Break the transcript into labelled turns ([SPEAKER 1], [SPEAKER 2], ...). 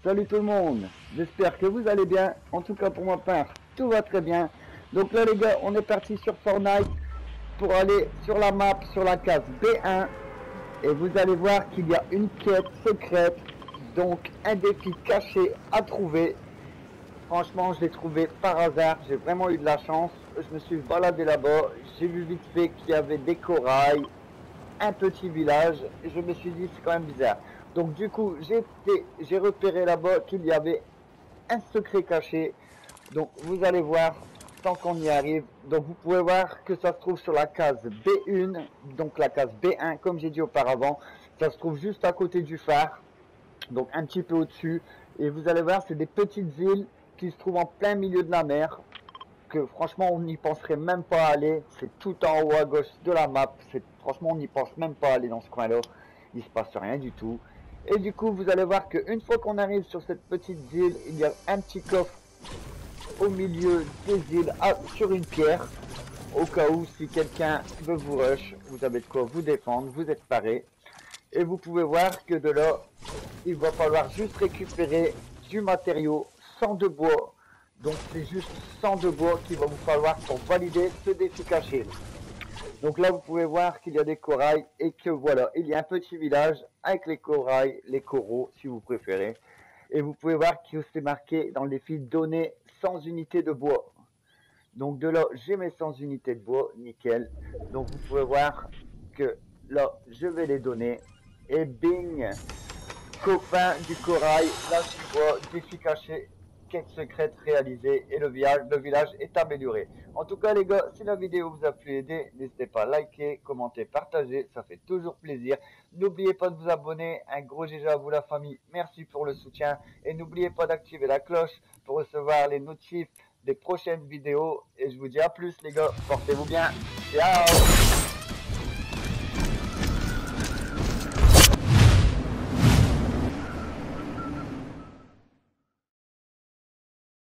[SPEAKER 1] Salut tout le monde, j'espère que vous allez bien. En tout cas pour ma part, tout va très bien. Donc là les gars, on est parti sur Fortnite pour aller sur la map, sur la case B1. Et vous allez voir qu'il y a une quête secrète, donc un défi caché à trouver. Franchement, je l'ai trouvé par hasard, j'ai vraiment eu de la chance. Je me suis baladé là-bas, j'ai vu vite fait qu'il y avait des corails, un petit village, et je me suis dit c'est quand même bizarre. Donc du coup, j'ai repéré là-bas qu'il y avait un secret caché. Donc vous allez voir tant qu'on y arrive. Donc vous pouvez voir que ça se trouve sur la case B1, donc la case B1 comme j'ai dit auparavant. Ça se trouve juste à côté du phare, donc un petit peu au-dessus. Et vous allez voir, c'est des petites îles qui se trouvent en plein milieu de la mer. Que franchement on n'y penserait même pas à aller. C'est tout en haut à gauche de la map. Franchement on n'y pense même pas à aller dans ce coin-là. Il se passe rien du tout. Et du coup vous allez voir qu'une fois qu'on arrive sur cette petite île, il y a un petit coffre au milieu des îles sur une pierre. Au cas où si quelqu'un veut vous rush, vous avez de quoi vous défendre, vous êtes paré. Et vous pouvez voir que de là, il va falloir juste récupérer du matériau, 100 de bois. Donc c'est juste 100 de bois qu'il va vous falloir pour valider ce défi caché. Donc là vous pouvez voir qu'il y a des corails et que voilà, il y a un petit village avec les corails, les coraux si vous préférez. Et vous pouvez voir qu'il s'est marqué dans le défi donner 100 unités de bois. Donc de là j'ai mes 100 unités de bois, nickel. Donc vous pouvez voir que là je vais les donner. Et bing, copain du corail, là tu vois, défi caché, quête secrète réalisée et le village est amélioré. En tout cas les gars, si la vidéo vous a pu aider, n'hésitez pas à liker, commenter, partager, ça fait toujours plaisir. N'oubliez pas de vous abonner, un gros GG à vous la famille, merci pour le soutien. Et n'oubliez pas d'activer la cloche pour recevoir les notifs des prochaines vidéos. Et je vous dis à plus les gars, portez-vous bien, ciao.